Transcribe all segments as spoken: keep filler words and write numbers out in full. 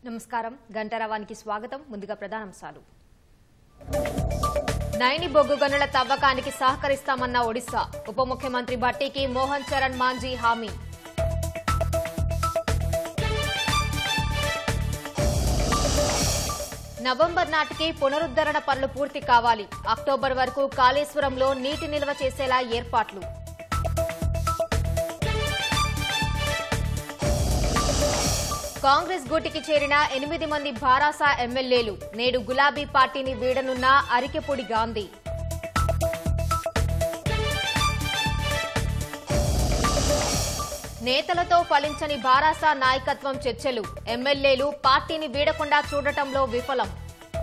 నమస్కారం గంటరవానికి స్వాగతం ముందుగా ప్రధానాంశాలు నైని బొగ్గు గనుల తవ్వకానికి సహకరిస్తామన్న ఒడిశా ఉప ముఖ్యమంత్రి భట్టికి మోహన్ చరణ్ మాంజీ హామీ నవంబర్ నాటికి పునరుద్ధరణ పనులు పూర్తి కావాలి అక్టోబర్ వరకు కాళేశ్వరంలో నీటి నిల్వ చేసేలా ఏర్పాట్లు కాంగ్రెస్ గూటికి చేరిన ఎనిమిది మంది భారాస ఎమ్మెల్యేలు నేడు గులాబీ పార్టీని వీడనున్న అరికెపూడి గాంధీ నేతలతో ఫలించని భారాస నాయకత్వం చర్చలు ఎమ్మెల్యేలు పార్టీని వీడకుండా చూడటంలో విఫలం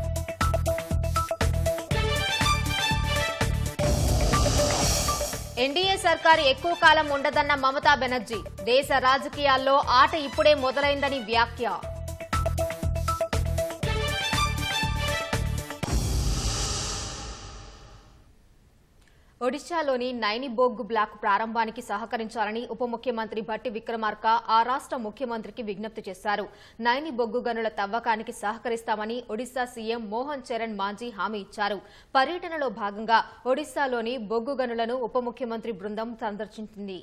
ఎన్డీఏ సర్కారు ఎక్కువ కాలం ఉండదన్న మమతా బెనర్జీ దేశ రాజకీయాల్లో ఆట ఇప్పుడే మొదలైందని వ్యాఖ్య ఒడిశాలోని నైని బొగ్గు బ్లాక్ ప్రారంభానికి సహకరించాలని ఉప ముఖ్యమంత్రి భట్టి విక్రమార్క ఆ రాష్ట ముఖ్యమంత్రికి విజ్ఞప్తి చేశారు నైని బొగ్గు గనుల తవ్వకానికి సహకరిస్తామని ఒడిశా సీఎం మోహన్ చరణ్ మాంజీ హామీ ఇచ్చారు పర్యటనలో భాగంగా ఒడిశాలోని బొగ్గు గనులను ఉప ముఖ్యమంత్రి బృందం సందర్శించింది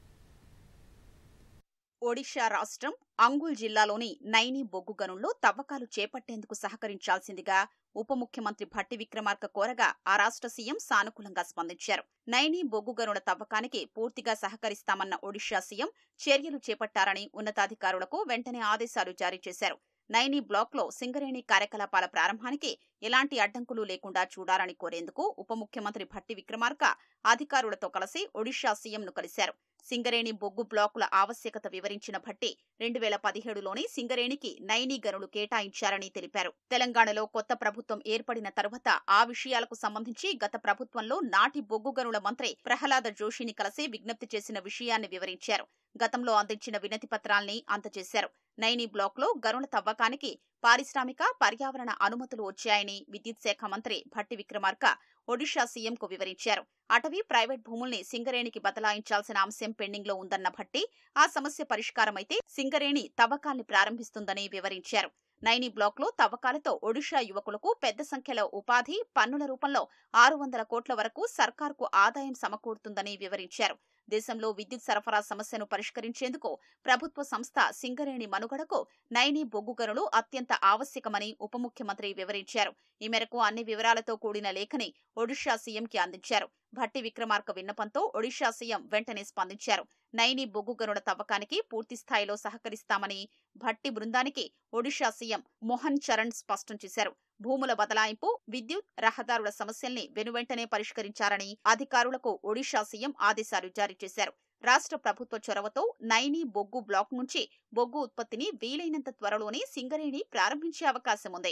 ఒడిశా రాష్ట్రం అంగుల్ జిల్లాలోని నైని బొగ్గు గనుల్లో తవ్వకాలు చేపట్టేందుకు సహకరించాల్సిందిగా ఉప ముఖ్యమంత్రి భట్టి విక్రమార్క కోరగా ఆ రాష్ట్ర సీఎం సానుకూలంగా స్పందించారు నైని బొగ్గు గనుల తవ్వకానికి పూర్తిగా సహకరిస్తామన్న ఒడిశా సీఎం చర్యలు చేపట్టారని ఉన్నతాధికారులకు వెంటనే ఆదేశాలు జారీ చేశారు నైని బ్లాక్ లో సింగరేణి కార్యకలాపాల ప్రారంభానికి ఎలాంటి అడ్డంకులు లేకుండా చూడాలని కోరేందుకు ఉప ముఖ్యమంత్రి భట్టి విక్రమార్క అధికారులతో కలిసి ఒడిశా సీఎంను కలిశారు సింగరేణి బొగ్గు బ్లాకుల ఆవశ్యకత వివరించిన భట్టి రెండు వేల పదిహేడులోని సింగరేణికి నైని గనులు కేటాయించారని తెలిపారు తెలంగాణలో కొత్త ప్రభుత్వం ఏర్పడిన తర్వాత ఆ విషయాలకు సంబంధించి గత ప్రభుత్వంలో నాటి బొగ్గు గనుల మంత్రి ప్రహ్లాద జోషిని కలిసి విజ్ఞప్తి చేసిన విషయాన్ని వివరించారు గతంలో అందించిన వినతి పత్రాల్ని అందజేశారు నైని బ్లాక్ లో గనుల తవ్వకానికి పారిశ్రామిక పర్యావరణ అనుమతులు వచ్చాయని విద్యుత్ శాఖ మంత్రి భట్టి విక్రమార్క ఒడిశా సీఎంకు వివరించారు అటవీ ప్రైవేట్ భూముల్ని సింగరేణికి బదలాయించాల్సిన అంశం పెండింగ్ లో ఉందన్న భట్టి ఆ సమస్య పరిష్కారమైతే సింగరేణి తవ్వకాల్ని ప్రారంభిస్తుందని వివరించారు నైని బ్లాక్ లో తవ్వకాలతో ఒడిశా యువకులకు పెద్ద సంఖ్యలో ఉపాధి పన్నుల రూపంలో ఆరు వందల కోట్ల వరకు సర్కారుకు ఆదాయం సమకూరుతుందని వివరించారు దేశంలో విద్యుత్ సరఫరా సమస్యను పరిష్కరించేందుకు ప్రభుత్వ సంస్థ సింగరేణి మనుగడకు నైని బొగ్గు గనులు అత్యంత ఆవశ్యకమని ఉప ముఖ్యమంత్రి వివరించారు ఈ మేరకు అన్ని వివరాలతో కూడిన లేఖని ఒడిశా సీఎంకి అందించారు భట్టి విక్రమార్క విన్నపంతో ఒడిశా సీఎం వెంటనే స్పందించారు నైని బొగ్గు గనుల తవ్వకానికి పూర్తి స్థాయిలో సహకరిస్తామని భట్టి బృందానికి ఒడిశా సీఎం మోహన్ చరణ్ స్పష్టం చేశారు భూముల బదలాయింపు విద్యుత్ రహదారుల సమస్యల్ని వెనువెంటనే పరిష్కరించారని అధికారులకు ఒడిశా సీఎం ఆదేశాలు జారీ చేశారు రాష్ట్ర ప్రభుత్వ చొరవతో నైని బొగ్గు బ్లాక్ నుంచి బొగ్గు ఉత్పత్తిని వీలైనంత త్వరలోనే సింగరేణి ప్రారంభించే అవకాశం ఉంది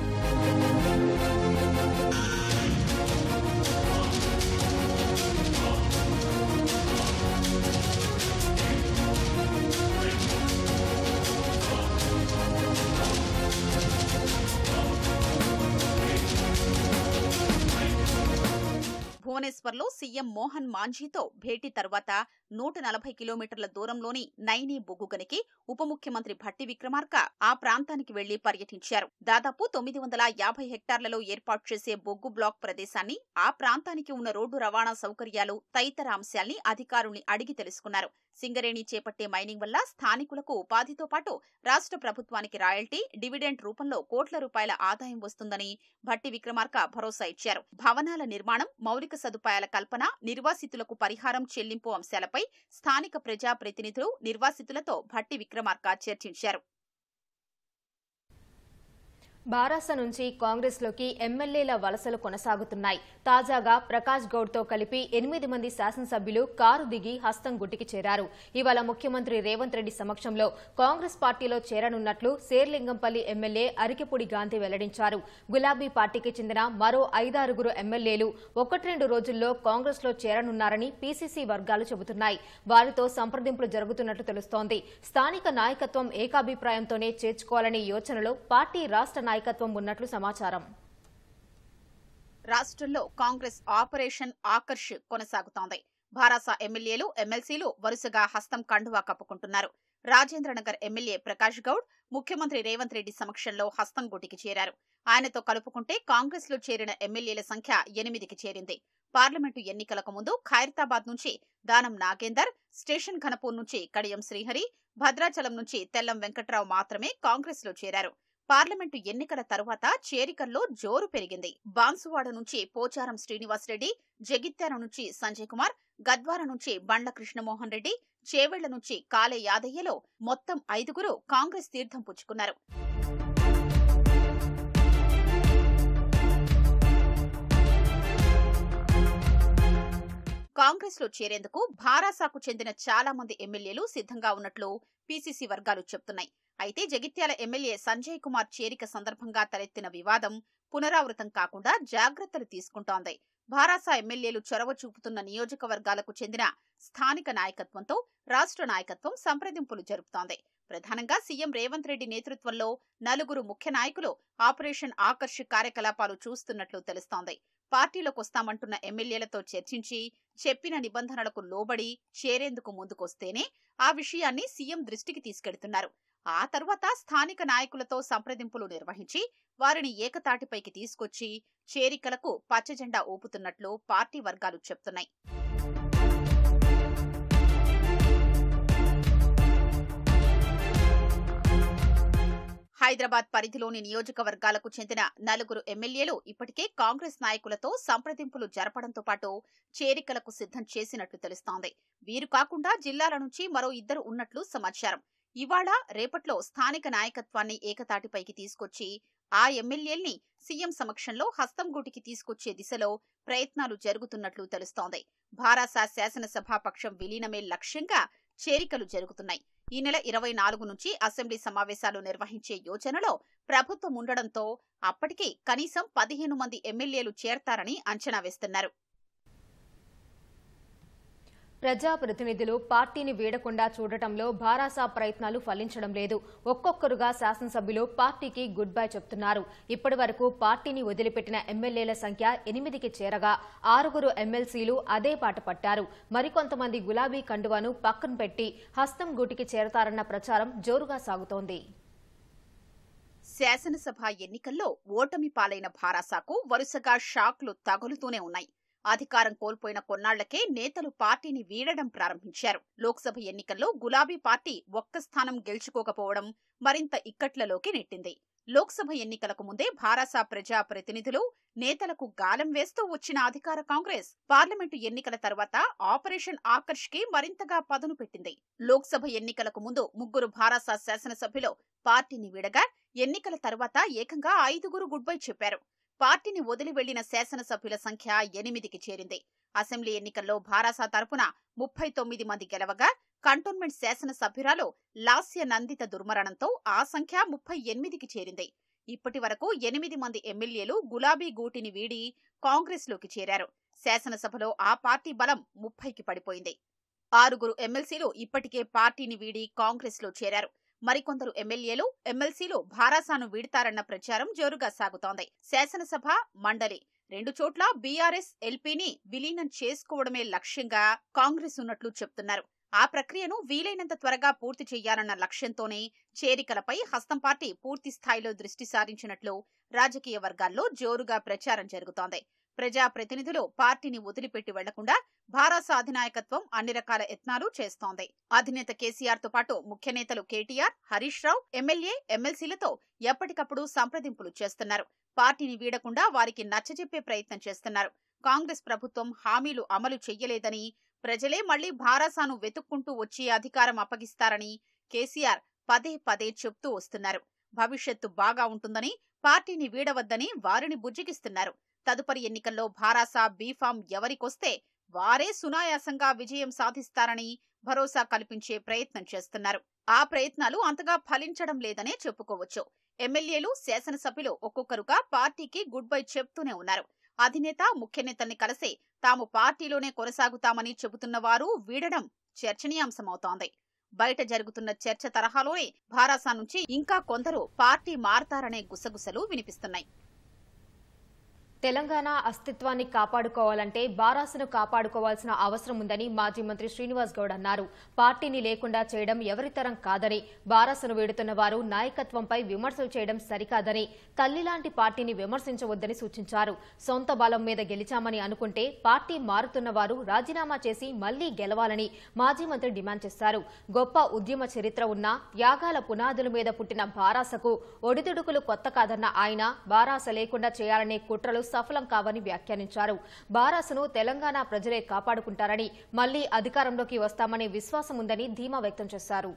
భువనేశ్వర్లో సీఎం మోహన్ మాంఝీతో భేటీ తర్వాత నూట నలభై కిలోమీటర్ల దూరంలోని నైని బొగ్గు గనికి ఉప ముఖ్యమంత్రి భట్టి విక్రమార్క ఆ ప్రాంతానికి వెళ్లి పర్యటించారు దాదాపు తొమ్మిది వందల యాభై హెక్టార్లలో ఏర్పాటు చేసే బొగ్గు బ్లాక్ ప్రదేశాన్ని ఆ ప్రాంతానికి ఉన్న రోడ్డు రవాణా సౌకర్యాలు తదితర అంశాల్ని అధికారుల్ని అడిగి తెలుసుకున్నారు సింగరేణి చేపట్టే మైనింగ్ వల్ల స్థానికులకు ఉపాధితో పాటు రాష్ట్ర ప్రభుత్వానికి రాయల్టీ డివిడెండ్ రూపంలో కోట్ల రూపాయల ఆదాయం వస్తుందని భట్టి విక్రమార్క భరోసా ఇచ్చారు భవనాల నిర్మాణం మౌలిక సదుపాయాల కల్పన నిర్వాసితులకు పరిహారం చెల్లింపు అంశాలపై స్థానిక ప్రజా ప్రతినిధులు నిర్వాసితులతో భట్టి విక్రమార్క చర్చించారు బారాస నుంచి కాంగ్రెస్ లోకి ఎమ్మెల్యేల వలసలు కొనసాగుతున్నాయి తాజాగా ప్రకాష్ గౌడ్ తో కలిపి ఎనిమిది మంది శాసనసభ్యులు కారు దిగి హస్తం గుట్టికి చేరారు ఇవాళ ముఖ్యమంత్రి రేవంత్ రెడ్డి సమక్షంలో కాంగ్రెస్ పార్టీలో చేరనున్నట్లు శేర్లింగంపల్లి ఎమ్మెల్యే అరికెపూడి గాంధీ వెల్లడించారు గులాబీ పార్టీకి చెందిన మరో ఐదారుగురు ఎమ్మెల్యేలు ఒకటి రెండు రోజుల్లో కాంగ్రెస్ లో చేరనున్నారని పీసీసీ వర్గాలు చెబుతున్నాయి వారితో సంప్రదింపులు జరుగుతున్నట్లు తెలుస్తోంది స్థానిక నాయకత్వం ఏకాభిప్రాయంతోనే చేర్చుకోవాలనే యోచనలో పార్టీ రాష్ట్ర నాయకత్వం ఉన్నట్లు సమాచారం రాష్ట్రంలో కాంగ్రెస్ ఆపరేషన్ ఆకర్ష్ కొనసాగుతోంది భారాస ఎమ్మెల్యేలు ఎమ్మెల్సీలు వరుసగా హస్తం కండువా కప్పుకుంటున్నారు రాజేంద్రనగర్ ఎమ్మెల్యే ప్రకాష్ గౌడ్ ముఖ్యమంత్రి రేవంత్ రెడ్డి సమక్షంలో హస్తంగూటికి చేరారు. ఆయనతో కలుపుకుంటే కాంగ్రెస్ లో చేరిన ఎమ్మెల్యేల సంఖ్య ఎనిమిదికి చేరింది. పార్లమెంటు ఎన్నికలకు ముందు ఖైరతాబాద్ నుంచి దానం నాగేందర్, స్టేషన్ ఘనపూర్ నుంచి కడియం శ్రీహరి, భద్రాచలం నుంచి తెల్లం వెంకట్రావు మాత్రమే కాంగ్రెస్ లో చేరారు. పార్లమెంటు ఎన్నికల తరువాత చేరికల్లో జోరు పెరిగింది. బాన్సువాడ నుంచి పోచారం శ్రీనివాసరెడ్డి, జగిత్యాల నుంచి సంజయ్ కుమార్, గద్వాల నుంచి బండ్ల కృష్ణమోహన్ రెడ్డి, చేవెళ్ల నుంచి కాలే యాదయ్యలో మొత్తం ఐదుగురు కాంగ్రెస్ తీర్థం పుచ్చుకున్నారు. కాంగ్రెస్ లో చేరేందుకు భారాసాకు చెందిన చాలా మంది ఎమ్మెల్యేలు సిద్ధంగా ఉన్నట్లు పీసీసీ వర్గాలు చెబుతున్నాయి. అయితే జగిత్యాల ఎమ్మెల్యే సంజయ్ కుమార్ చేరిక సందర్భంగా తలెత్తిన వివాదం పునరావృతం కాకుండా జాగ్రత్తలు తీసుకుంటోంది. భారాసా ఎమ్మెల్యేలు చొరవ చూపుతున్న నియోజకవర్గాలకు చెందిన స్థానిక నాయకత్వంతో రాష్ట్ర నాయకత్వం సంప్రదింపులు జరుపుతోంది. ప్రధానంగా సీఎం రేవంత్ రెడ్డి నేతృత్వంలో నలుగురు ముఖ్య నాయకులు ఆపరేషన్ ఆకర్ష్ కార్యకలాపాలు చూస్తున్నట్లు తెలుస్తోంది. పార్టీలోకొస్తామంటున్న ఎమ్మెల్యేలతో చర్చించి చెప్పిన నిబంధనలకు లోబడి చేరేందుకు ముందుకొస్తేనే ఆ విషయాన్ని సీఎం దృష్టికి తీసుకెడుతున్నారు. ఆ తర్వాత స్థానిక నాయకులతో సంప్రదింపులు నిర్వహించి వారిని ఏకతాటిపైకి తీసుకొచ్చి చేరికలకు పచ్చజెండా ఊపుతున్నట్లు పార్టీ వర్గాలు చెప్తున్నాయి. హైదరాబాద్ పరిధిలోని నియోజకవర్గాలకు చెందిన నలుగురు ఎమ్మెల్యేలు ఇప్పటికే కాంగ్రెస్ నాయకులతో సంప్రదింపులు జరపడంతో పాటు చేరికలకు సిద్ధం చేసినట్లు తెలుస్తోంది. వీరు కాకుండా జిల్లాల నుంచి మరో ఇద్దరు ఉన్నట్లు సమాచారం. ఇవాళ రేపట్లో స్థానిక నాయకత్వాన్ని ఏకతాటిపైకి తీసుకొచ్చి ఆ ఎమ్మెల్యేల్ని సీఎం సమక్షంలో హస్తంగూటికి తీసుకొచ్చే దిశలో ప్రయత్నాలు జరుగుతున్నట్లు తెలుస్తోంది. భారాసా శాసనసభాపక్షం విలీనమే లక్ష్యంగా చేరికలు జరుగుతున్నాయి. ఈ నెల ఇరవై నాలుగు నుంచి అసెంబ్లీ సమావేశాలు నిర్వహించే యోచనలో ప్రభుత్వం ఉండడంతో అప్పటికి కనీసం పదిహేను మంది ఎమ్మెల్యేలు చేరతారని అంచనా వేస్తున్నారు. ప్రజాప్రతినిధులు పార్టీని వీడకుండా చూడటంలో భారాసా ప్రయత్నాలు ఫలించడం లేదు. ఒక్కొక్కరుగా శాసనసభ్యులు పార్టీకి గుడ్ బై చెప్తున్నారు. ఇప్పటి వరకు పార్టీని వదిలిపెట్టిన ఎమ్మెల్యేల సంఖ్య ఎనిమిదికి చేరగా ఆరుగురు ఎమ్మెల్సీలు అదే పాట పట్టారు. మరికొంతమంది గులాబీ కండువాను పక్కన పెట్టి హస్తం గూటికి చేరతారన్న ప్రచారం జోరుగా సాగుతోంది. శాసనసభ ఎన్నికల్లో ఓటమి పాలైన భారాసాకు వరుసగా షాక్లు తగులుతూనే ఉన్నాయి. అధికారం కోల్పోయిన కొన్నాళ్లకే నేతలు పార్టీని వీడడం ప్రారంభించారు. లోక్సభ ఎన్నికల్లో గులాబీ పార్టీ ఒక్క స్థానం గెలుచుకోకపోవడం మరింత ఇక్కట్లలోకి నెట్టింది. లోక్సభ ఎన్నికలకు ముందే భారాసా ప్రజా ప్రతినిధులు నేతలకు గాలం వేస్తూ వచ్చిన అధికార కాంగ్రెస్ పార్లమెంటు ఎన్నికల తర్వాత ఆపరేషన్ ఆకర్ష్ కి మరింతగా పదును పెట్టింది. లోక్సభ ఎన్నికలకు ముందు ముగ్గురు భారాసా శాసనసభ్యులు పార్టీని వీడగా ఎన్నికల తర్వాత ఏకంగా ఐదుగురు గుడ్ బై చెప్పారు. పార్టీని వదిలి వెళ్లిన శాసనసభ్యుల సంఖ్య ఎనిమిదికి చేరింది. అసెంబ్లీ ఎన్నికల్లో భారాసా తరపున ముప్పై తొమ్మిది మంది గెలవగా కంటోన్మెంట్ శాసనసభ్యురాలు లాస్య నందిత దుర్మరణంతో ఆ సంఖ్య ముప్పై ఎనిమిదికి చేరింది. ఇప్పటి వరకు ఎనిమిది మంది ఎమ్మెల్యేలు గులాబీ గూటిని వీడి కాంగ్రెస్ లోకి చేరారు. శాసనసభలో ఆ పార్టీ బలం ముప్పైకి పడిపోయింది. ఆరుగురు ఎమ్మెల్సీలు ఇప్పటికే పార్టీని వీడి కాంగ్రెస్ లో చేరారు. మరికొందరు ఎమ్మెల్యేలు ఎమ్మెల్సీలు భారాసాను వీడతారన్న ప్రచారం జోరుగా సాగుతోంది. శాసనసభ మండలి రెండు చోట్ల బీఆర్ఎస్ ఎల్పీని విలీనం చేసుకోవడమే లక్ష్యంగా కాంగ్రెస్ ఉన్నట్లు చెప్తున్నారు. ఆ ప్రక్రియను వీలైనంత త్వరగా పూర్తి చేయాలన్న లక్ష్యంతోనే చేరికలపై హస్తం పార్టీ పూర్తి స్థాయిలో దృష్టి సారించినట్లు రాజకీయ వర్గాల్లో జోరుగా ప్రచారం జరుగుతోంది. ప్రజా ప్రతినిధులు పార్టీని వదిలిపెట్టి వెళ్లకుండా భారాసా అధినాయకత్వం అన్ని రకాల యత్నాలు చేస్తోంది. అధినేత కేసీఆర్ తో పాటు ముఖ్య నేతలు కేటీఆర్, హరీష్ రావు, ఎమ్మెల్యే, ఎమ్మెల్సీలతో ఎప్పటికప్పుడు సంప్రదింపులు చేస్తున్నారు. పార్టీని వీడకుండా వారికి నచ్చజెప్పే ప్రయత్నం చేస్తున్నారు. కాంగ్రెస్ ప్రభుత్వం హామీలు అమలు చెయ్యలేదని, ప్రజలే మళ్లీ భారాసాను వెతుక్కుంటూ వచ్చి అధికారం అప్పగిస్తారని కేసీఆర్ పదే పదే చెప్తూ వస్తున్నారు. భవిష్యత్తు బాగా ఉంటుందని, పార్టీని వీడవద్దని వారిని బుజ్జగిస్తున్నారు. తదుపరి ఎన్నికల్లో భారాసా బీఫామ్ ఎవరికొస్తే వారే సునాయాసంగా విజయం సాధిస్తారని భరోసా కల్పించే ప్రయత్నం చేస్తున్నారు. ఆ ప్రయత్నాలు అంతగా ఫలించడం లేదనే చెప్పుకోవచ్చు. ఎమ్మెల్యేలు, శాసనసభ్యులు ఒక్కొక్కరుగా పార్టీకి గుడ్ బై చెప్తూనే ఉన్నారు. అధినేత, ముఖ్య నేతల్ని కలిసి తాము పార్టీలోనే కొనసాగుతామని చెబుతున్న వారు వీడడం చర్చనీయాంశమవుతోంది. బయట జరుగుతున్న చర్చ తరహాలోనే భారాసా నుంచి ఇంకా కొందరు పార్టీ మారతారనే గుసగుసలు వినిపిస్తున్నాయి. తెలంగాణ అస్తిత్వాన్ని కాపాడుకోవాలంటే బారాసను కాపాడుకోవాల్సిన అవసరం ఉందని మాజీ మంత్రి శ్రీనివాస్ గౌడ్ అన్నారు. పార్టీని లేకుండా చేయడం ఎవరితరం కాదని, బారాసను వేడుతున్న వారు నాయకత్వంపై విమర్శలు చేయడం సరికాదని, తల్లిలాంటి పార్టీని విమర్శించవద్దని సూచించారు. సొంత బలం మీద గెలిచామని అనుకుంటే పార్టీ మారుతున్న వారు రాజీనామా చేసి మళ్లీ గెలవాలని మాజీ మంత్రి డిమాండ్ చేశారు. గొప్ప ఉద్యమ చరిత్ర ఉన్న త్యాగాల పునాదుల మీద పుట్టిన బారాసకు ఒడిదుడుకులు కొత్త కాదన్న ఆయన, బారాస లేకుండా చేయాలనే కుట్రలు సఫలం కావని వ్యాఖ్యానించారు. బారాసను తెలంగాణ ప్రజలే కాపాడుకుంటారని, మళ్లీ అధికారంలోకి వస్తామనే విశ్వాసం ఉందని ధీమా వ్యక్తం చేశారు.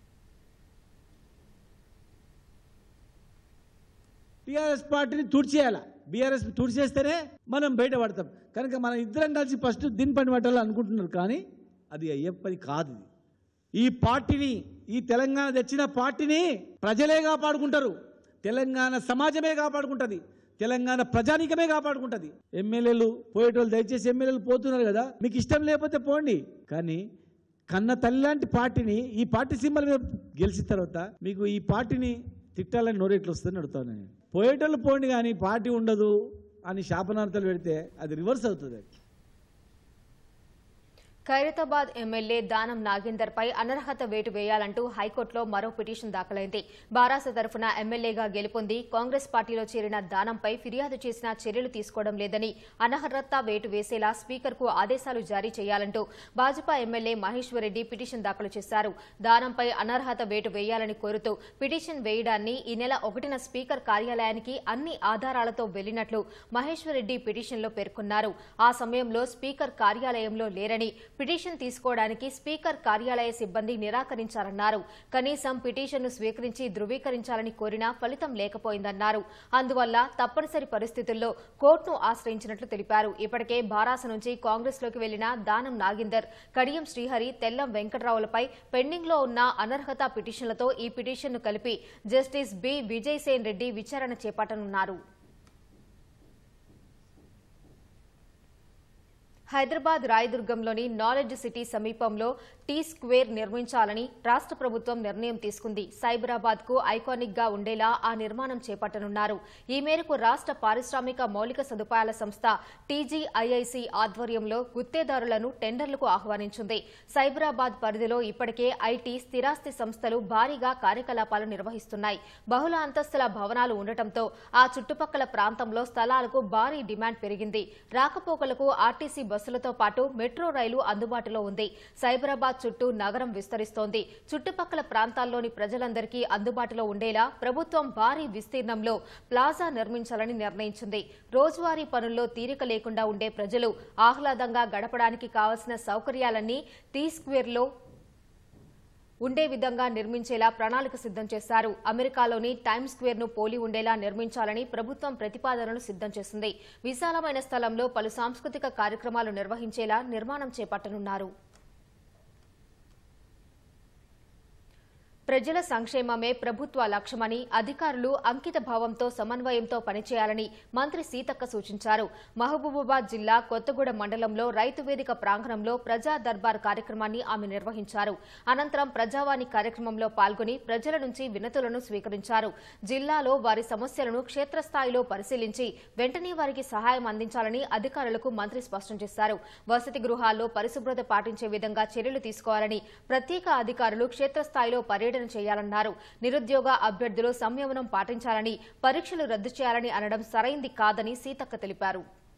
టీఆర్ఎస్ పార్టీని తుడిచేయాల, బీఆర్ఎస్ తుడిచేస్తేనే మనం బయటపడతాం. కనుక మనం ఇద్దరం కలిసి ఫస్ట్ దీని పని పట్టాలి అనుకుంటున్నారు, కానీ అది అయ్యే పని కాదు. ఈ పార్టీని, ఈ తెలంగాణ తెచ్చిన పార్టీని ప్రజలే కాపాడుకుంటారు, తెలంగాణ సమాజమే కాపాడుకుంటుంది, తెలంగాణ ప్రజానీకమే కాపాడుకుంటుంది. ఎమ్మెల్యేలు పోయేటోళ్ళు దయచేసి ఎమ్మెల్యేలు పోతున్నారు కదా, మీకు ఇష్టం లేకపోతే పోండి, కానీ కన్న తల్లి లాంటి పార్టీని, ఈ పార్టీ సింబల్ మీద గెలిచిన తర్వాత మీకు ఈ పార్టీని తిట్టాలని నోరెట్లు వస్తుందని అడుగుతాను నేను. పోయేటోళ్ళు పోండి కానీ పార్టీ ఉండదు అని శాపనార్థాలు పెడితే అది రివర్స్ అవుతుంది. ఖైరతాబాద్ ఎమ్మెల్యే దానం నాగేందర్ పై అనర్హత వేటు వేయాలంటూ హైకోర్టులో మరో పిటిషన్ దాఖలైంది. బారాస తరఫున ఎమ్మెల్యేగా గెలుపొంది కాంగ్రెస్ పార్టీలో చేరిన దానంపై ఫిర్యాదు చేసినా చర్యలు తీసుకోవడం లేదని, అనర్హత వేటు వేసేలా స్పీకర్కు ఆదేశాలు జారీ చేయాలంటూ భాజపా ఎమ్మెల్యే మహేశ్వరరెడ్డి పిటిషన్ దాఖలు చేశారు. దానంపై అనర్హత వేటు వేయాలని కోరుతూ పిటిషన్ వేయడాన్ని ఈ నెల ఒకటిన స్పీకర్ కార్యాలయానికి అన్ని ఆధారాలతో వెళ్లినట్లు మహేశ్వరరెడ్డి పిటిషన్లో పేర్కొన్నారు. ఆ సమయంలో స్పీకర్ కార్యాలయంలో లేరని, పిటిషన్ తీసుకోవడానికి స్పీకర్ కార్యాలయ సిబ్బంది నిరాకరించారన్నారు. కనీసం పిటిషన్ను స్వీకరించి ధృవీకరించాలని కోరినా ఫలితం లేకపోయిందన్నారు. అందువల్ల తప్పనిసరి పరిస్థితుల్లో కోర్టును ఆశ్రయించినట్లు తెలిపారు. ఇప్పటికే బారాస నుంచి కాంగ్రెస్లోకి వెళ్లిన దానం నాగేందర్, కడియం శ్రీహరి, తెల్లం వెంకట్రావులపై పెండింగ్లో ఉన్న అనర్హత పిటిషన్లతో ఈ పిటిషన్ను కలిపి జస్టిస్ బి విజయసేన్ రెడ్డి విచారణ చేపట్టనున్నారు. హైదరాబాద్ రాయదుర్గంలోని నాలెడ్జ్ సిటీ సమీపంలో టీ స్క్వేర్ నిర్మించాలని రాష్ట్ర ప్రభుత్వం నిర్ణయం తీసుకుంది. సైబరాబాద్ కు ఐకానిక్ గా ఉండేలా ఆ నిర్మాణం చేపట్టనున్నారు. ఈ మేరకు రాష్ట్ర పారిశ్రామిక మౌలిక సదుపాయాల సంస్థ టీజీఐఐసి ఆధ్వర్యంలో గుత్తేదారులను టెండర్లకు ఆహ్వానించింది. సైబరాబాద్ పరిధిలో ఇప్పటికే ఐటీ, స్థిరాస్తి సంస్థలు భారీగా కార్యకలాపాలు నిర్వహిస్తున్నాయి. బహుళ అంతస్తుల భవనాలు ఉండటంతో ఆ చుట్టుపక్కల ప్రాంతంలో స్థలాలకు భారీ డిమాండ్ పెరిగింది. రాకపోకలకు ఆర్టీసీ బస్సులతో పాటు మెట్రో రైలు అందుబాటులో ఉంది. సైబరాబాద్ చుట్టూ నగరం విస్తరిస్తోంది. చుట్టుపక్కల ప్రాంతాల్లోని ప్రజలందరికీ అందుబాటులో ఉండేలా ప్రభుత్వం భారీ విస్తీర్ణంలో ప్లాజా నిర్మించాలని నిర్ణయించింది. రోజువారీ పనుల్లో తీరిక లేకుండా ఉండే ప్రజలు ఆహ్లాదంగా గడపడానికి కావలసిన సౌకర్యాలన్నీ టీ స్క్వేర్లో ఉండే విధంగా నిర్మించేలా ప్రణాళిక సిద్దం చేశారు. అమెరికాలోని టైమ్స్ స్క్వేర్ ను పోలి ఉండేలా నిర్మించాలని ప్రభుత్వం ప్రతిపాదనను సిద్దం చేసింది. విశాలమైన స్థలంలో పలు సాంస్కృతిక కార్యక్రమాలు నిర్వహించేలా నిర్మాణం చేపట్టనున్నారు. ప్రజల సంక్షేమమే ప్రభుత్వ లక్ష్యమని, అధికారులు అంకిత భావంతో సమన్వయంతో పనిచేయాలని మంత్రి సీతక్క సూచించారు. మహబూబాబాద్ జిల్లా కొత్తగూడెం మండలంలో రైతు వేదిక ప్రాంగణంలో ప్రజా దర్బార్ కార్యక్రమాన్ని ఆమె నిర్వహించారు. అనంతరం ప్రజావాణి కార్యక్రమంలో పాల్గొని ప్రజల నుంచి వినతులను స్వీకరించారు. జిల్లాలో వారి సమస్యలను క్షేత్రస్థాయిలో పరిశీలించి వెంటనే వారికి సహాయం అందించాలని అధికారులకు మంత్రి స్పష్టం చేశారు. వసతి గృహాల్లో పరిశుభ్రత పాటించే విధంగా చర్యలు తీసుకోవాలని, ప్రత్యేక అధికారులు క్షేత్రస్థాయిలో పర్యటన చేయాలన్నారు. నిరుద్యోగ అభ్యర్థులు సంయమనం పాటించాలని, పరీక్షలు రద్దు చేయాలని అనడం సరైంది కాదని సీతక్క తెలిపారు.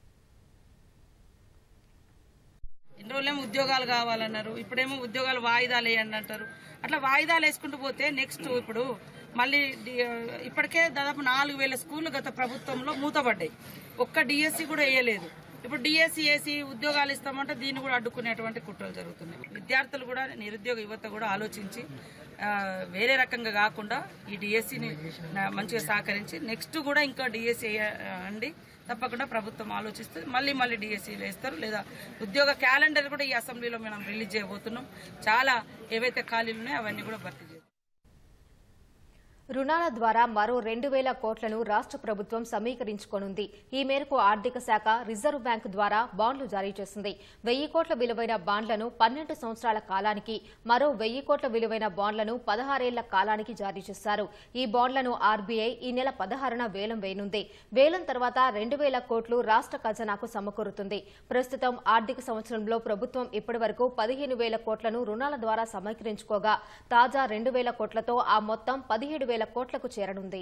ఇన్ని రోజులేమో ఉద్యోగాలు కావాలన్నారు, ఇప్పుడేమో ఉద్యోగాలు వాయిదాలు వేయండి అంటారు. అట్లా వాయిదాలు వేసుకుంటూ పోతే నెక్స్ట్ ఇప్పుడు మళ్ళీ ఇప్పటికే దాదాపు నాలుగు వేల స్కూళ్లు గత ప్రభుత్వంలో మూతపడ్డాయి. ఒక్క డిఎస్సి కూడా వేయలేదు. ఇప్పుడు డిఎస్సి వేసి ఉద్యోగాలు ఇస్తామంటే దీన్ని కూడా అడ్డుకునేటువంటి కుట్రలు జరుగుతున్నాయి. విద్యార్థులు కూడా, నిరుద్యోగ యువత కూడా ఆలోచించి వేరే రకంగా కాకుండా ఈ డిఎస్సిని మంచిగా సహకరించి నెక్స్ట్ కూడా ఇంకా డిఎస్సి అండి తప్పకుండా ప్రభుత్వం ఆలోచిస్తుంది. మళ్ళీ మళ్ళీ డిఎస్సీలు వేస్తారు, లేదా ఉద్యోగ క్యాలెండర్ కూడా ఈ అసెంబ్లీలో మనం రిలీజ్ చేయబోతున్నాం. చాలా ఏవైతే ఖాళీలు ఉన్నాయో అవన్నీ కూడా భర్తీ చేస్తాం. రుణాల ద్వారా మరో రెండు వేల కోట్లను రాష్ట్ర ప్రభుత్వం సమీకరించుకోనుంది. ఈ మేరకు ఆర్థిక శాఖ రిజర్వ్ బ్యాంకు ద్వారా బాండ్లు జారీ చేసింది. వెయ్యి కోట్ల విలువైన బాండ్లను పన్నెండు సంవత్సరాల కాలానికి, మరో వెయ్యి కోట్ల విలువైన బాండ్లను పదహారేళ్ల కాలానికి జారీ చేశారు. ఈ బాండ్లను ఆర్బీఐ ఈ నెల పదహారున వేలం వేయనుంది. వేలం తర్వాత రెండు వేల కోట్లు రాష్ట్ర ఖజానాకు సమకూరుతుంది. ప్రస్తుతం ఆర్థిక సంవత్సరంలో ప్రభుత్వం ఇప్పటి వరకు పదిహేను వేల కోట్లను రుణాల ద్వారా సమీకరించుకోగా తాజా రెండు వేల కోట్లతో ఆ మొత్తం పదిహేడు వేల కోట్లకు చేరనుంది.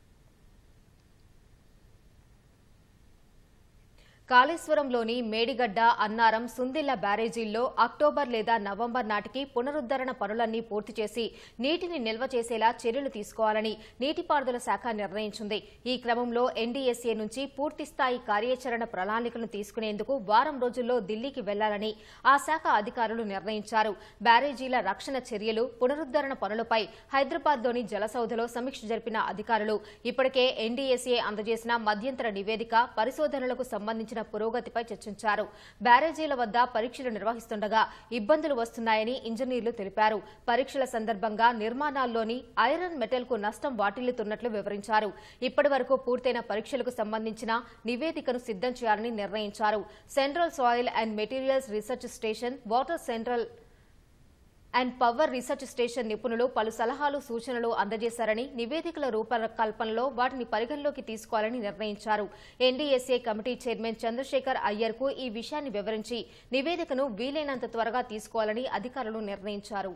కాళేశ్వరంలోని మేడిగడ్డ, అన్నారం, సుందిళ్ల బ్యారేజీల్లో అక్టోబర్ లేదా నవంబర్ నాటికి పునరుద్దరణ పనులన్నీ పూర్తి చేసి నీటిని నిల్వ చేసేలా చర్యలు తీసుకోవాలని నీటిపారుదల శాఖ నిర్ణయించింది. ఈ క్రమంలో ఎన్డీఎస్ఏ నుంచి పూర్తిస్థాయి కార్యాచరణ ప్రణాళికను తీసుకునేందుకు వారం రోజుల్లో ఢిల్లీకి వెళ్లాలని ఆ శాఖ అధికారులు నిర్ణయించారు. బ్యారేజీల రక్షణ చర్యలు, పునరుద్దరణ పనులపై హైదరాబాద్లోని జలసౌధలో సమీక్ష జరిపిన అధికారులు ఇప్పటికే ఎన్డీఎస్ఏ అందజేసిన మధ్యంతర నివేదిక, పరిశోధనలకు సంబంధించిన పురోగతిపై చర్చించారు. బ్యారేజీల వద్ద పరీక్షలు నిర్వహిస్తుండగా ఇబ్బందులు వస్తున్నాయని ఇంజనీర్లు తెలిపారు. పరీక్షల సందర్భంగా నిర్మాణాల్లోని ఐరన్ మెటల్ కు నష్టం వాటిల్లుతున్నట్లు వివరించారు. ఇప్పటి వరకు పూర్తయిన పరీక్షలకు సంబంధించిన నివేదికను సిద్దం చేయాలని నిర్ణయించారు. Central soil and materials research station, water central and power research station నిపుణులు పలు సలహాలు, సూచనలు అందజేశారని, నివేదికల రూపకల్పనలో వాటిని పరిగణలోకి తీసుకోవాలని నిర్ణయించారు. NDSA committee chairman Chandrasekhar Iyer కు ఈ విషయాన్ని వివరించి నివేదికను వీలైనంత త్వరగా తీసుకోవాలని అధికారులు నిర్ణయించారు.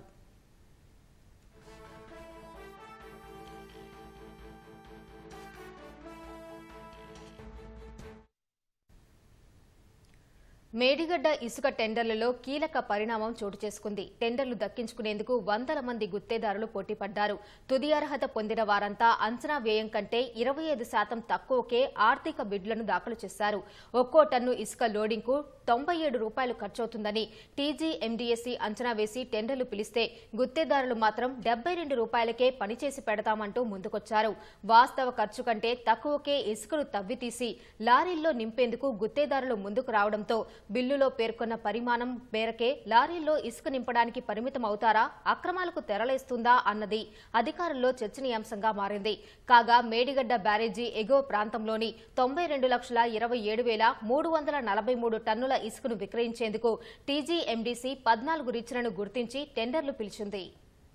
మేడిగడ్డ ఇసుక టెండర్లలో కీలక పరిణామం చోటు చేసుకుంది. టెండర్లు దక్కించుకునేందుకు వందల మంది గుత్తేదారులు పోటీపడ్డారు. తుది అర్హత పొందిన వారంతా అంచనా వ్యయం కంటే ఇరవై ఐదు శాతం తక్కువకే ఆర్థిక బిడ్లను దాఖలు చేశారు. ఒక్కో టన్ను ఇసుక లోడింగ్ కు తొంభై ఏడు రూపాయలు ఖర్చవుతుందని టీజీఎండీఎస్సీ అంచనా వేసి టెండర్లు పిలిస్తే గుత్తేదారులు మాత్రం డెబ్బై రెండు రూపాయలకే పనిచేసి పెడతామంటూ ముందుకొచ్చారు. వాస్తవ ఖర్చు కంటే తక్కువకే ఇసుకను తవ్వితీసి లారీల్లో నింపేందుకు గుత్తేదారులు ముందుకు రావడంతో బిల్లులో పేర్కొన్న పరిమాణం మేరకే లారీల్లో ఇసుక నింపడానికి పరిమితం అవుతారా, అక్రమాలకు తెరలేస్తుందా అన్నది అధికారుల్లో చర్చనీయాంశంగా మారింది. కాగా మేడిగడ్డ బ్యారేజీ ఎగువ ప్రాంతంలోని తొంభై రెండు లక్షల ఇరవై ఏడు వేల మూడు వందల నలభై మూడు టన్నుల ఇసుకను విక్రయించేందుకు టీజీఎండీసీ పద్నాలుగు రీచ్లను గుర్తించి టెండర్లు పిలిచింది.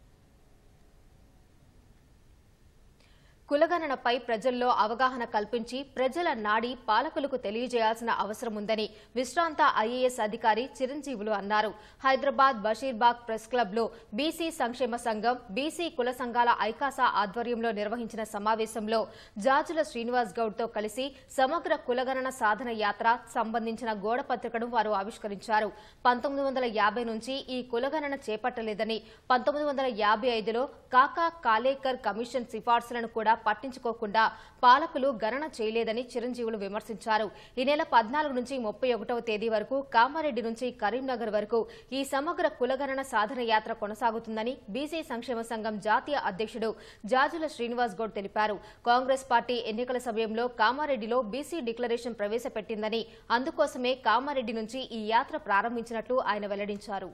కులగణనపై ప్రజల్లో అవగాహన కల్పించి ప్రజల నాడి పాలకులకు తెలియజేయాల్సిన అవసరం ఉందని విశ్రాంత ఐఏఎస్ అధికారి చిరంజీవులు అన్నారు. హైదరాబాద్ బషీర్బాగ్ ప్రెస్ క్లబ్ లో బీసీ సంక్షేమ సంఘం, బీసీ కుల సంఘాల ఐకాసా ఆధ్వర్యంలో నిర్వహించిన సమావేశంలో జాజుల శ్రీనివాస్ గౌడ్ తో కలిసి సమగ్ర కులగణన సాధన యాత్ర సంబంధించిన గోడ పత్రికను వారు ఆవిష్కరించారు. పంతొమ్మిది వందల యాభై నుంచి ఈ కులగణన చేపట్టలేదని, పంతొమ్మిది వందల యాభై ఐదులో కాకా కాలేకర్ కమిషన్ సిఫార్సులను కూడా పట్టించుకోకుండా పాలకులు గణన చేయలేదని చిరంజీవులు విమర్శించారు. ఈ నెల పద్నాలుగు నుంచి ముప్పై ఒకటవ తేదీ వరకు కామారెడ్డి నుంచి కరీంనగర్ వరకు ఈ సమగ్ర కులగణన సాధన యాత్ర కొనసాగుతుందని బీసీ సంక్షేమ సంఘం జాతీయ అధ్యక్షుడు జాజుల శ్రీనివాస్ గౌడ్ తెలిపారు. కాంగ్రెస్ పార్టీ ఎన్నికల సమయంలో కామారెడ్డిలో బీసీ డిక్లరేషన్ ప్రవేశపెట్టిందని, అందుకోసమే కామారెడ్డి నుంచి ఈ యాత్ర ప్రారంభించినట్లు ఆయన వెల్లడించారు.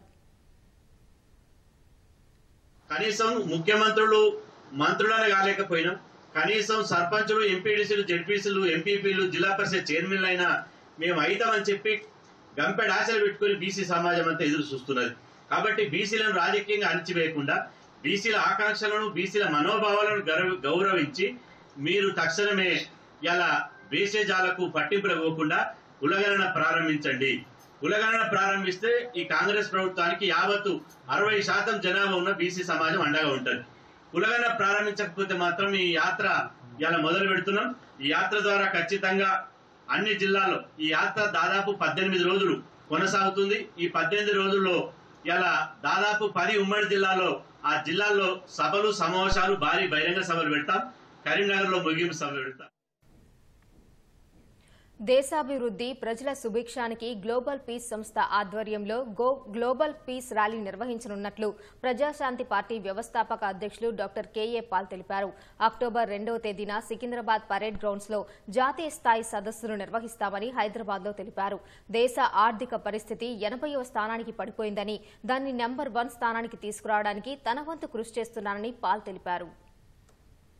కనీసం ముఖ్యమంత్రులు మంత్రులను కాలేకపోయినా, కనీసం సర్పంచులు, ఎంపీడీసీలు, జెడ్పీసీలు, ఎంపీపీలు, జిల్లా పరిషత్ చైర్మన్లు అయినా మేము అయితామని చెప్పి గంపెడ ఆశలు పెట్టుకుని బీసీ సమాజం అంతా ఎదురు చూస్తున్నది. కాబట్టి బీసీలను రాజకీయంగా అణిచివేయకుండా బీసీల ఆకాంక్షలను, బీసీల మనోభావాలను గౌరవించి మీరు తక్షణమే ఇలా వేసేజాలకు పట్టింపులవ్వకుండా కులగణన ప్రారంభించండి. కులగణన ప్రారంభిస్తే ఈ కాంగ్రెస్ ప్రభుత్వానికి యావత్తు అరవై శాతం జనాభా ఉన్న బీసీ సమాజం అండగా ఉంటుంది. కులగణన ప్రారంభించకపోతే మాత్రం ఈ యాత్ర ఇలా మొదలు పెడుతున్నాం. ఈ యాత్ర ద్వారా ఖచ్చితంగా అన్ని జిల్లాల్లో ఈ యాత్ర దాదాపు పద్దెనిమిది రోజులు కొనసాగుతుంది. ఈ పద్దెనిమిది రోజుల్లో ఇలా దాదాపు పది ఉమ్మడి జిల్లాలో ఆ జిల్లాల్లో సభలు, సమావేశాలు, భారీ బహిరంగ సభలు పెడతాం. కరీంనగర్ లో ముగింపు సభలు పెడతాం. దేశాభివృద్ధి, ప్రజల సుభిక్షానికి గ్లోబల్ పీస్ సంస్థ ఆధ్వర్యంలో గో గ్లోబల్ పీస్ ర్యాలీ నిర్వహించనున్నట్లు ప్రజాశాంతి పార్టీ వ్యవస్థాపక అధ్యక్షులు డాక్టర్ కేఏ పాల్ తెలిపారు. అక్టోబర్ రెండవ తేదీన సికింద్రాబాద్ పరేడ్ గ్రౌండ్స్ లో జాతీయ స్థాయి సదస్సును నిర్వహిస్తామని హైదరాబాద్ లో తెలిపారు. దేశ ఆర్థిక పరిస్థితి ఎనభైవ స్థానానికి పడిపోయిందని, దాన్ని నెంబర్ వన్ స్థానానికి తీసుకురావడానికి తన వంతు కృషి చేస్తున్నానని పాల్ తెలిపారు.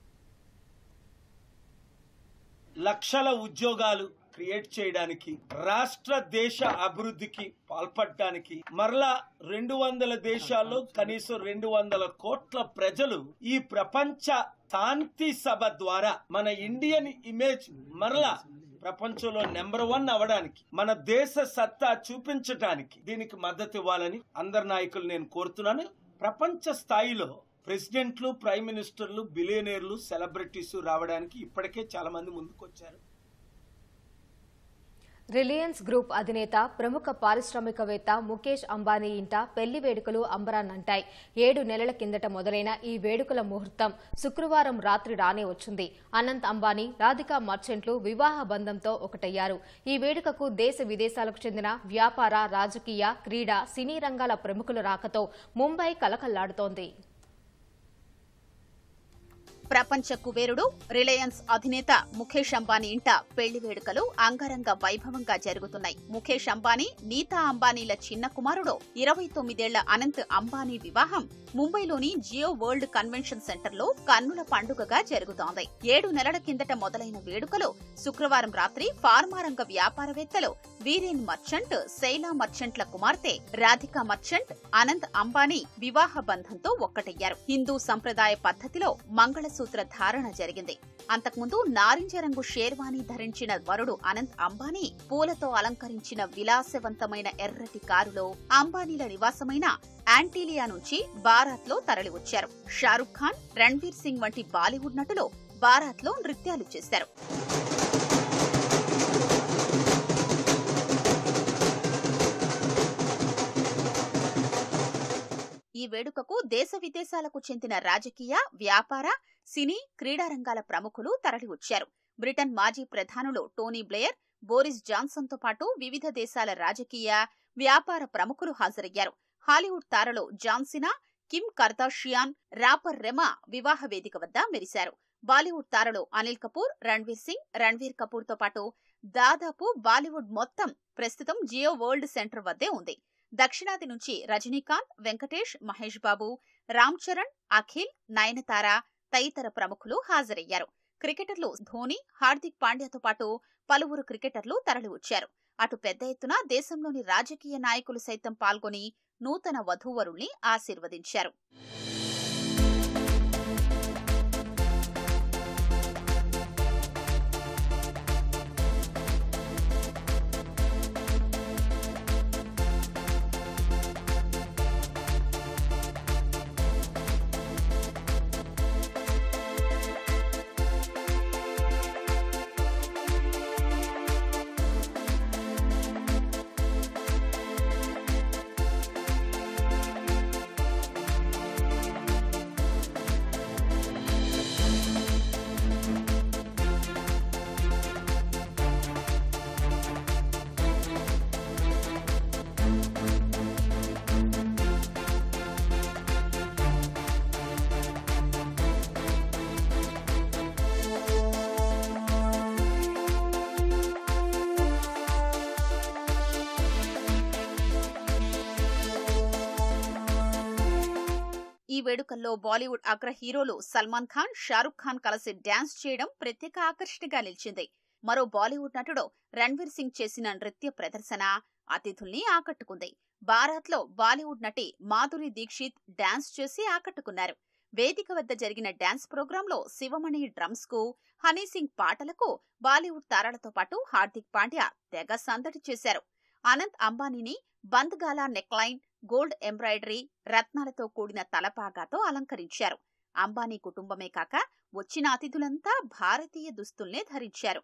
లక్షల ఉద్యోగాలు క్రియేట్ చేయడానికి, రాష్ట్ర దేశ అభివృద్ధికి పాల్పడడానికి, మరలా రెండు వందల దేశాల్లో కనీసం రెండు వందల కోట్ల ప్రజలు ఈ ప్రపంచ శాంతి సభ ద్వారా మన ఇండియన్ ఇమేజ్ మరలా ప్రపంచంలో నెంబర్ వన్ అవడానికి, మన దేశ సత్తా చూపించడానికి దీనికి మద్దతు ఇవ్వాలని అందరు నాయకులు నేను కోరుతున్నాను. ప్రపంచ స్థాయిలో ప్రెసిడెంట్లు, ప్రైమ్ మినిస్టర్లు, బిలియనీర్లు, సెలబ్రిటీస్ రావడానికి ఇప్పటికే చాలా మంది ముందుకొచ్చారు. రిలయన్స్ గ్రూప్ అధినేత ప్రముఖ పారిశ్రామికవేత్త ముఖేష్ అంబానీ ఇంట పెళ్లి వేడుకలు అంబరాన్నంటాయి. ఏడు నెలల కిందట మొదలైన ఈ వేడుకల ముహూర్తం శుక్రవారం రాత్రి రానే వచ్చింది. అనంత్ అంబానీ, రాధికా మర్చెంట్లు వివాహ బంధంతో ఒకటయ్యారు. ఈ వేడుకకు దేశ విదేశాలకు చెందిన వ్యాపార, రాజకీయ, క్రీడా, సినీ రంగాల ప్రముఖుల రాకతో ముంబై కలకల్లాడుతోంది. ప్రపంచ కుబేరుడు రిలయన్స్ అధినేత ముఖేష్ అంబానీ ఇంట పెళ్లి వేడుకలు అంగరంగ వైభవంగా జరుగుతున్నాయి. ముఖేష్ అంబానీ, నీతా అంబానీల చిన్న కుమారుడు ఇరవై తొమ్మిదేళ్ల అనంత్ అంబానీ వివాహం ముంబైలోని జియో వరల్డ్ కన్వెన్షన్ సెంటర్ లో కన్నుల పండుగగా జరుగుతోంది. ఏడు నెలల కిందట మొదలైన వేడుకలు శుక్రవారం రాత్రి ఫార్మా రంగ వ్యాపారవేత్తలు వీరేన్ మర్చెంట్, శైలా మర్చెంట్ల కుమార్తె రాధికా మర్చెంట్, అనంత్ అంబానీ వివాహ బంధంతో ఒక్కటయ్యారు. హిందూ సంప్రదాయ పద్ధతిలో మంగళ సూత్ర ధారణ జరిగింది. అంతకుముందు నారింజ రంగు షేర్వాణి ధరించిన వరుడు అనంత్ అంబానీ పూలతో అలంకరించిన విలాసవంతమైన ఎర్రటి కారులో అంబానీల నివాసమైన యాంటీలియా నుంచి బారాత్ లో తరలివచ్చారు. షారుఖ్ ఖాన్, రణ్వీర్ సింగ్ వంటి బాలీవుడ్ నటులు బారాత్ లో నృత్యాలు చేశారు. ఈ వేడుకకు దేశ విదేశాలకు చెందిన రాజకీయ, వ్యాపార, సినీ, క్రీడా రంగాల ప్రముఖులు తరలివచ్చారు. బ్రిటన్ మాజీ ప్రధానులు టోనీ బ్లేయర్, బోరిస్ జాన్సన్ తో పాటు వివిధ దేశాల రాజకీయ, వ్యాపార ప్రముఖులు హాజరయ్యారు. హాలీవుడ్ తారలు John Cena, Kim Kardashian, rapper Rema వివాహ వేదిక వద్ద మెరిశారు. బాలీవుడ్ తారలు అనిల్ కపూర్, రణ్వీర్ సింగ్, రణ్వీర్ కపూర్ తో పాటు దాదాపు బాలీవుడ్ మొత్తం ప్రస్తుతం జియో వరల్డ్ సెంటర్ వద్దే ఉంది. దక్షిణాది నుంచి రజనీకాంత్, వెంకటేష్, మహేష్ బాబు, రామ్ చరణ్, అఖిల్, నయనతార తదితర ప్రముఖులు హాజరయ్యారు. క్రికెటర్లు ధోని, హార్దిక్ పాండ్యాతో పాటు పలువురు క్రికెటర్లు తరలివచ్చారు. అటు పెద్ద ఎత్తున దేశంలోని రాజకీయ నాయకులు సైతం పాల్గొని నూతన వధూవరుల్ని ఆశీర్వదించారు. ఈ వేడుకల్లో బాలీవుడ్ అగ్ర హీరోలు సల్మాన్ ఖాన్, షారుఖ్ ఖాన్ కలిసి డాన్స్ చేయడం ప్రత్యేక ఆకర్షణగా నిలిచింది. మరో బాలీవుడ్ నటుడు రణ్వీర్ సింగ్ చేసిన నృత్య ప్రదర్శన అతిథుల్ని ఆకట్టుకుంది. బారాత్ లో బాలీవుడ్ నటి మాధురి దీక్షిత్ డాన్స్ చేసి ఆకట్టుకున్నారు. వేదిక వద్ద జరిగిన డాన్స్ ప్రోగ్రాంలో శివమణి డ్రమ్స్ కు, హనీ సింగ్ పాటలకు బాలీవుడ్ తారాలతో పాటు హార్దిక్ పాండ్యా తెగ సందడి చేశారు. అనంత్ అంబానీని బంద్గాలా నెక్లైన్, గోల్డ్ ఎంబ్రాయిడరీ, రత్నాలతో కూడిన తలపాగాతో అలంకరించారు. అంబానీ కుటుంబమే కాక వచ్చిన అతిథులంతా భారతీయ దుస్తుల్నే ధరించారు.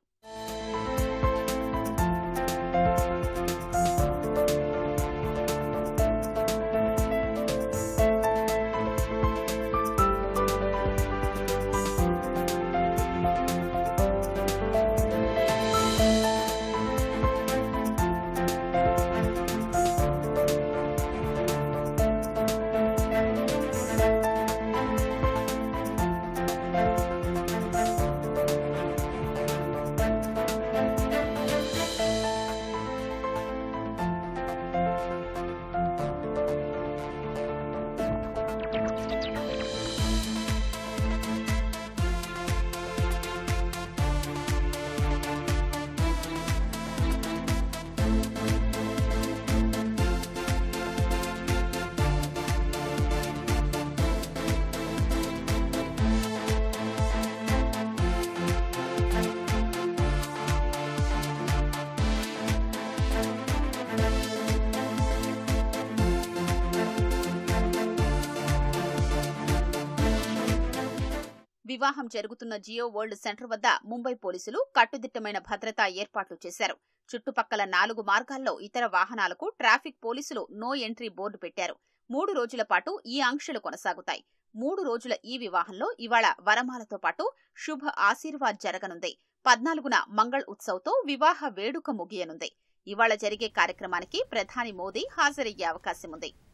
వివాహం జరుగుతున్న జియో వరల్డ్ సెంటర్ వద్ద ముంబై పోలీసులు కట్టుదిట్టమైన భద్రతా ఏర్పాట్లు చేశారు. చుట్టుపక్కల నాలుగు మార్గాల్లో ఇతర వాహనాలకు ట్రాఫిక్ పోలీసులు నో ఎంట్రీ బోర్డు పెట్టారు. మూడు రోజుల పాటు ఈ ఆంక్షలు కొనసాగుతాయి. మూడు రోజుల ఈ వివాహంలో ఇవాళ వరమాలతో పాటు శుభ ఆశీర్వాద్ జరగనుంది. పద్నాలుగున మంగళ్ ఉత్సవ్తో వివాహ వేడుక ముగియనుంది. ఇవాళ జరిగే కార్యక్రమానికి ప్రధాని మోదీ హాజరయ్యే అవకాశం ఉంది.